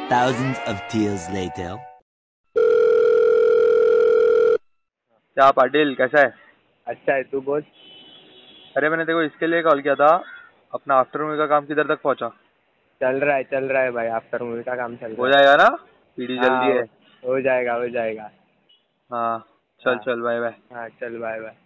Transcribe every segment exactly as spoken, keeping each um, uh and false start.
Thousands of tears later. क्या पाटिल कैसा है? अच्छा है, तू बोल। अरे मैंने देखो इसके लिए कॉल किया था, अपना आफ्टर मूवी का काम किधर तक पहुंचा? चल रहा है चल रहा है भाई, आफ्टर मूवी का काम चल हो रहा है। जाएगा ना? पीडी जल्दी हाँ, है। हो जाएगा हो जाएगा। हाँ चल हाँ चल बाय बाय। हाँ, चल bye bye.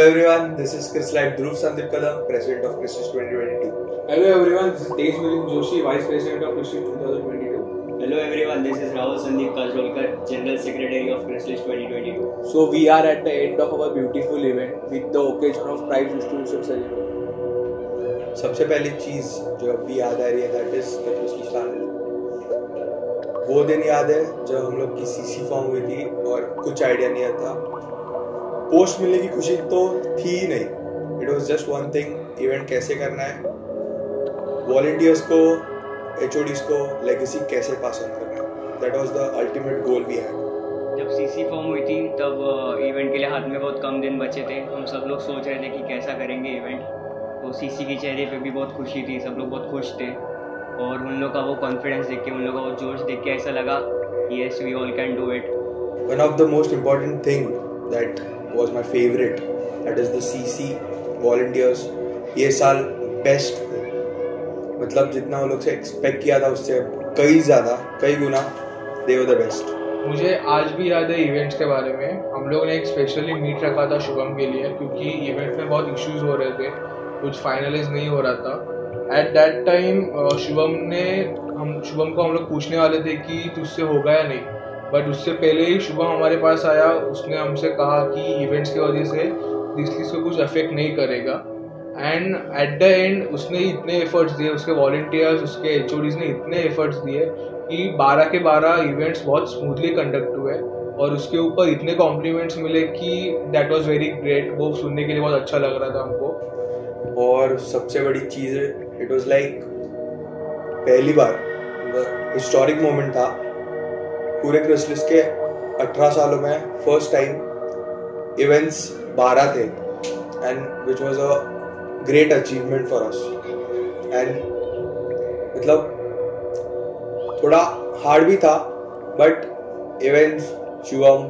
everyone, this is Chris Light Dhruv Sandeep Kadam, President of Christmas twenty twenty-two. Hello everyone, this is Tej Milind Joshi, Vice President of Christmas twenty twenty-two. Hello everyone, this is Rahul Sandeep Kajolkar, General Secretary of Christmas twenty twenty-two. So we are at the end of our beautiful event with the occasion of prize distribution ceremony. सबसे पहली चीज जो अभी याद आ रही है that is the Christmas family. वो दिन याद है जब हम लोग की सीसी फॉर्म हुई थी और कुछ आइडिया नहीं था. पोस्ट मिलने की खुशी तो थी ही नहीं. It was just one thing, event कैसे करना है, वॉलंटियर्स को, एचओडीज को लेगेसी कैसे पास ऑन करना है. That was the ultimate goal we had. जब सीसी फॉर्म हुई थी तब इवेंट के लिए हाथ में बहुत कम दिन बचे थे. हम सब लोग सोच रहे थे कि कैसा करेंगे इवेंट. तो सीसी के चेहरे पे भी बहुत खुशी थी, सब लोग बहुत खुश थे और उन लोग का वो कॉन्फिडेंस देख के, उन लोग का वो जोश देख के ऐसा लगा yes we all can do it. One of the most important thing that was my favourite, that is the CC volunteers. ये साल बेस्ट थे, मतलब जितना वो लोग से एक्सपेक्ट किया था उससे कई ज़्यादा, कई गुना दे वर द बेस्ट. मुझे आज भी याद है इवेंट्स के बारे में. हम लोग ने एक स्पेशली मीट रखा था शुभम के लिए, क्योंकि इवेंट में बहुत इश्यूज हो रहे थे, कुछ फाइनलाइज नहीं हो रहा था. एट दैट टाइम शुभम ने हम शुभम को हम लोग पूछने वाले थे कि तुझसे होगा या नहीं, बट उससे पहले ही शुभम हमारे पास आया. उसने हमसे कहा कि इवेंट्स की वजह से दिस चीज़ को कुछ अफेक्ट नहीं करेगा. एंड एट द एंड उसने इतने एफर्ट्स दिए, उसके वॉलंटियर्स, उसके एचओडीज ने इतने एफर्ट्स दिए कि बारह के बारह इवेंट्स बहुत स्मूथली कंडक्ट हुए और उसके ऊपर इतने कॉम्प्लीमेंट्स मिले कि दैट वाज वेरी ग्रेट. वो सुनने के लिए बहुत अच्छा लग रहा था हमको. और सबसे बड़ी चीज़, इट वाज लाइक पहली बार हिस्टोरिक मोमेंट था पूरे क्रिसमस के अठारह सालों में. फर्स्ट टाइम इवेंट्स बारह थे and which was a great achievement for us. And मतलब थोड़ा हार्ड भी था, but events Shubham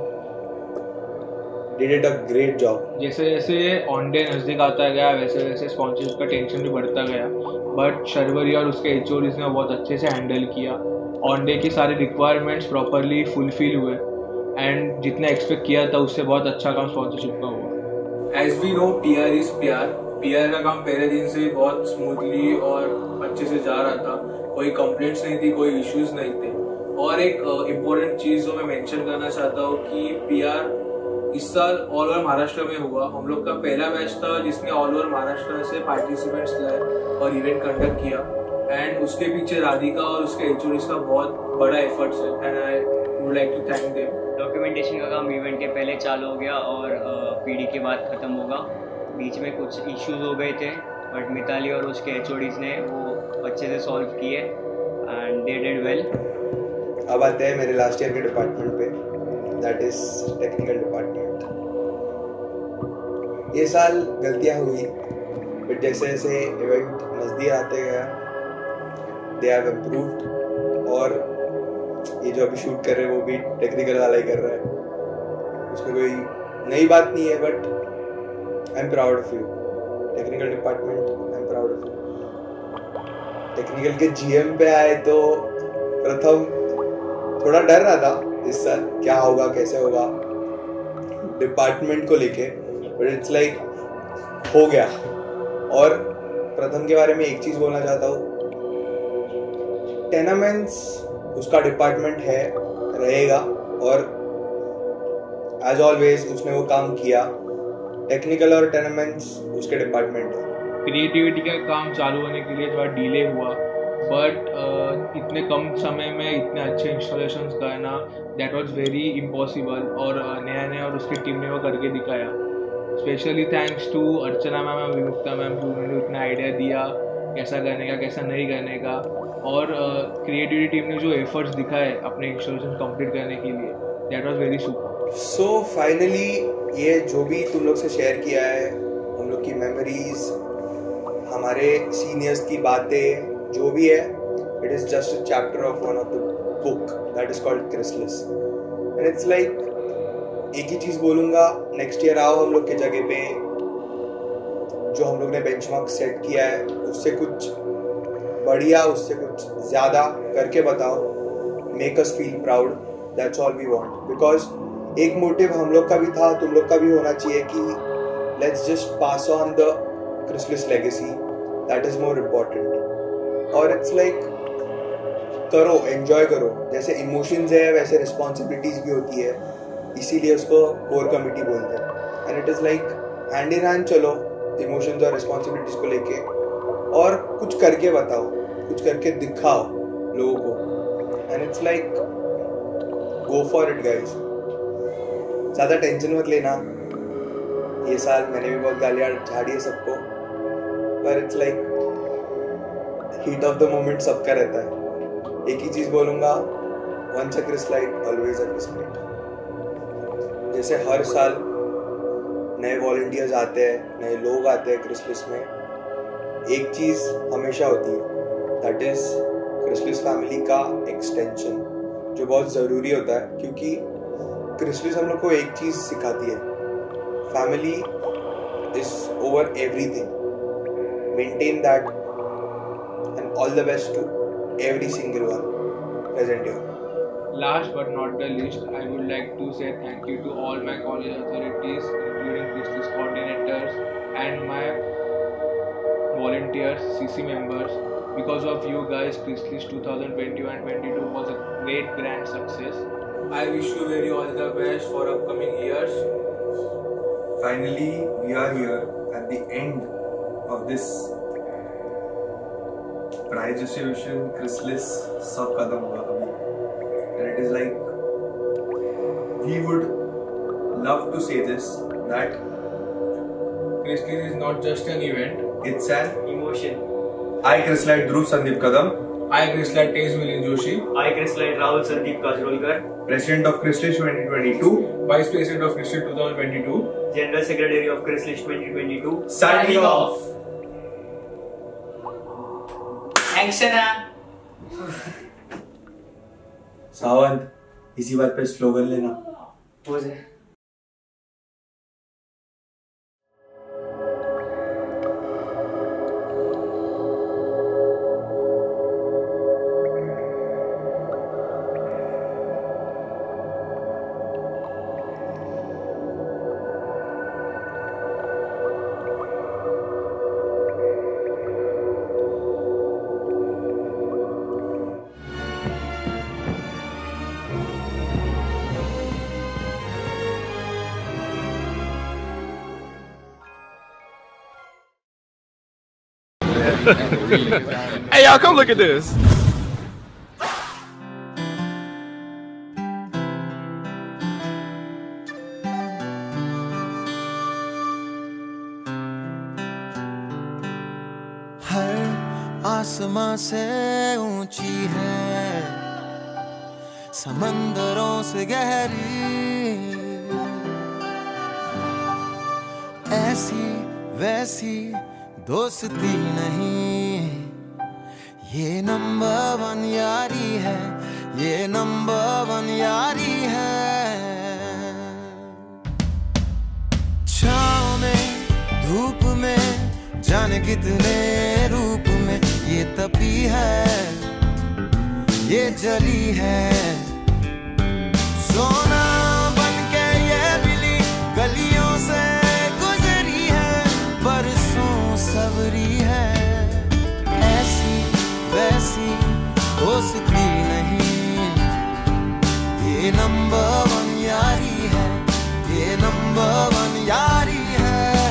did it a great job. जैसे जैसे ऑन डे नज़दीक आता गया वैसे वैसे स्पॉन्सरशिप का टेंशन भी बढ़ता गया, बट शर्वरी और उसके एचओडीज ने बहुत अच्छे से हैंडल किया. ऑन डे की सारी रिक्वायरमेंट्स प्रॉपरली फुलफिल हुए एंड जितना एक्सपेक्ट किया था उससे बहुत अच्छा काम स्पॉन्सरशिप का हुआ. As we know P R is P R. P R का काम पहले दिन से बहुत स्मूथली और अच्छे से जा रहा था. कोई कंप्लेंट्स नहीं थी, कोई इश्यूज नहीं थे. और एक इम्पोर्टेंट uh, चीज़ जो मैं मेंशन करना चाहता हूँ कि पी आर इस साल ऑल ओवर महाराष्ट्र में हुआ. हम लोग का पहला बैच था जिसने ऑल ओवर महाराष्ट्र से पार्टिसिपेंट्स लाए और इवेंट कंडक्ट किया. एंड उसके पीछे राधिका और उसके एचओडीज का बहुत बड़ा एफर्ट्स है and I would like to thank them. Documentation का काम इवेंट के पहले चालू हो गया और पीडी के बाद ख़त्म होगा. बीच में कुछ इश्यूज हो गए थे बट मिताली और उसके एचओडीज ने वो अच्छे से सॉल्व किए एंड दे डिड वेल. अब आते हैं मेरे लास्ट ईयर के डिपार्टमेंट पे, दैट इज टेक्निकल डिपार्टमेंट. ये साल गलतियाँ हुई, बट जैसे जैसे इवेंट नज़दीक आते गया दे हैव इम्प्रूव्ड. और ये जो अभी शूट कर रहे हैं वो भी टेक्निकल वाला ही कर रहा है, उसमें कोई नई बात नहीं है. But I am proud of you technical department, I am proud of you. Technical के जीएम पे आए तो प्रथम थोड़ा डर रहा था इस साल क्या होगा, कैसे होगा डिपार्टमेंट को लेके, बट इट्स लाइक हो गया. और प्रथम के बारे में एक चीज़ बोलना चाहता हूँ, टेनामेंट्स उसका डिपार्टमेंट है, रहेगा और एज ऑलवेज उसने वो काम किया. टेक्निकल और टेनामेंट्स उसके डिपार्टमेंट है. क्रिएटिविटी का काम चालू होने के लिए थोड़ा डिले हुआ, बट uh, इतने कम समय में इतने अच्छे इंस्टॉलेशंस करना दैट वाज वेरी इम्पॉसिबल. और uh, नया नया और उसकी टीम ने वो करके दिखाया. Specially thanks to Archana ma'am और विमुक्ता मैम जिन्होंने उतना आइडिया दिया कैसा करने का, कैसा नहीं करने का. और क्रिएटिविटी uh, टीम ने जो एफर्ट्स दिखाए अपने इंस्टॉलेशन कंप्लीट करने के लिए, that was very super. So finally ये जो भी तुम लोग से शेयर किया है, हम लोग की मेमोरीज, हमारे सीनियर्स की बातें, जो भी है, it is just a chapter of one of the book that is called Christmas. And it's like एक ही चीज़ बोलूँगा, नेक्स्ट ईयर आओ हम लोग के जगह पे, जो हम लोग ने बेंचमार्क सेट किया है उससे कुछ बढ़िया, उससे कुछ ज़्यादा करके बताओ. Make us feel proud, that's all we want. Because एक मोटिव हम लोग का भी था, तुम लोग का भी होना चाहिए कि let's just pass on the Chrysalis legacy. That is more important. और it's like करो, enjoy करो. जैसे emotions है वैसे responsibilities भी होती है, इसीलिए उसको core committee बोलते हैं. And it is like hand in hand चलो emotions और responsibilities को लेके और कुछ करके बताओ, कुछ करके दिखाओ लोगों को. And it's like go for it guys. ज़्यादा टेंशन मत लेना. ये साल मैंने भी बहुत गालियाँ झाड़ी है सबको, पर it's like heat of the moment सबका रहता है. एक ही चीज़ बोलूँगा, वंस अ क्रिसलाइट ऑलवेज अ क्रिसलाइट. जैसे हर साल नए वॉलंटियर्स आते हैं, नए लोग आते हैं क्रिसलिस में, एक चीज़ हमेशा होती है, दैट इज़ क्रिसलिस फैमिली का एक्सटेंशन, जो बहुत ज़रूरी होता है. क्योंकि क्रिसलिस हम लोग को एक चीज़ सिखाती है, family is over everything. Maintain that and all the best to every single one present here. Last but not the least, I would like to say thank you to all my college authorities, including Chrysalis coordinators and my volunteers, C C members. Because of you guys, Chrysalis twenty twenty-one twenty-two was a great grand success. I wish you very all the best for upcoming years. Finally, we are here at the end of this prize distribution. Chrysalis सब खत्म हुआ अभी, and it is like we would love to say this, that Chrysalis is not just an event. it's an Emotion. I Chrysalite Dhruv Sandeep Kadam, I Chrysalite Tejas Milind Joshi, I Chrysalite Rahul Sandeep Kajrolkar, President of Chrysalis twenty twenty-two, Vice President of Chrysalis twenty twenty-two, General Secretary of Chrysalis twenty twenty-two, signing off. Action! Sawant, इसी बात पे slogan लेना. हो जाए. Hey y'all, come look at this. हर आसमां से ऊंची है, समंदरों से गहरी, ऐसी वैसी दोस्ती नहीं, ये नंबर वन यारी है, ये नंबर वन यारी है. छाँव में धूप में जाने कितने रूप में ये तपी है, ये जली है. सोना बनके ये बिली गलियों से गुजरी है, बरसों सबरी है. ऐसी वैसी दोस्ती नहीं, ये नंबर वन यारी है, ये नंबर वन यारी है.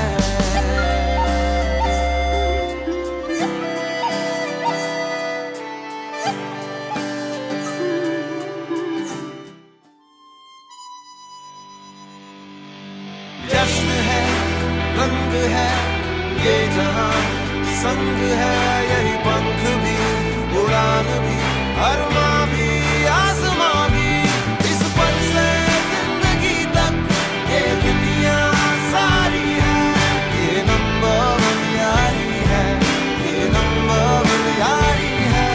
जश्न है, रंग है, ये जहां संग है, यही पंख भी, उड़ान भी, अरमां भी, आसमां भी, इस पल से जिंदगी तक ये दुनिया सारी है. ये नंबर वन यारी है, ये नंबर वन यारी है.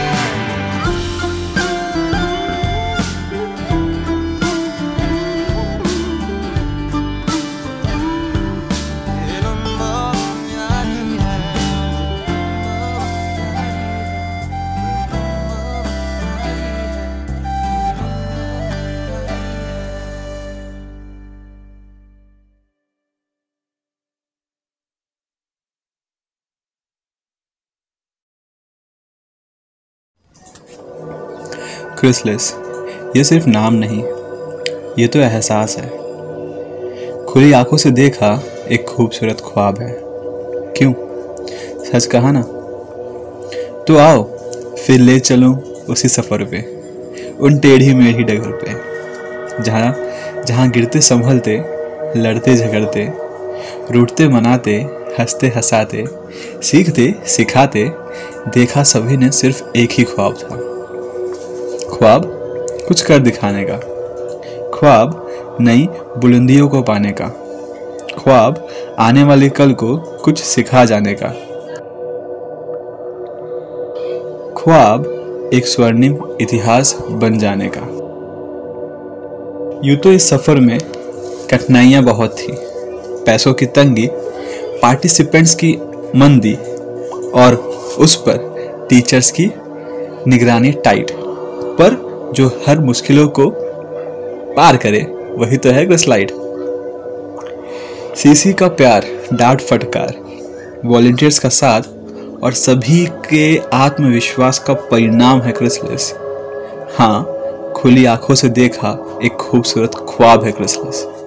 ये नंबर वन यारी है. क्रिसलिस ये सिर्फ नाम नहीं, ये तो एहसास है। खुली आंखों से देखा एक खूबसूरत ख्वाब है। क्यों? सच कहा ना? तो आओ फिर ले चलूं उसी सफ़र पे, उन टेढ़ी मेढ़ी डगर पे, जहाँ जहाँ गिरते संभलते, लड़ते झगड़ते, रूठते मनाते, हंसते हंसाते, सीखते सिखाते, देखा सभी ने सिर्फ एक ही ख्वाब था। ख्वाब कुछ कर दिखाने का, ख्वाब नई बुलंदियों को पाने का, ख्वाब आने वाले कल को कुछ सिखा जाने का, ख्वाब एक स्वर्णिम इतिहास बन जाने का। यूं तो इस सफ़र में कठिनाइयाँ बहुत थी, पैसों की तंगी, पार्टिसिपेंट्स की मंदी और उस पर टीचर्स की निगरानी टाइट, पर जो हर मुश्किलों को पार करे वही तो है क्रिसलाइट। सीसी का प्यार, डांट फटकार, वॉलंटियर्स का साथ और सभी के आत्मविश्वास का परिणाम है क्रिसलिस। हाँ, खुली आंखों से देखा एक खूबसूरत ख्वाब है क्रिसलिस।